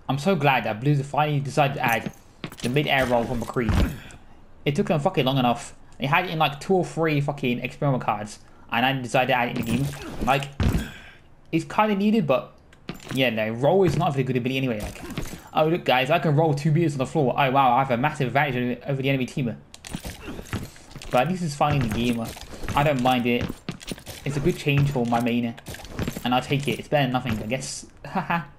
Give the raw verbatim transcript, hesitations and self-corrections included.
I'm so glad that Blues finally decided to add the mid-air roll from McCree. It took them fucking long enough. They had it in like two or three fucking experiment cards, and I decided to add it in the game. Like, it's kind of needed, but yeah, no, roll is not a very good ability anyway. Like, oh look guys, I can roll two meters on the floor. Oh wow, I have a massive advantage over the enemy team. But at least it's fine in the game. I don't mind it. It's a good change for my main, and I'll take it. It's better than nothing, I guess. Haha.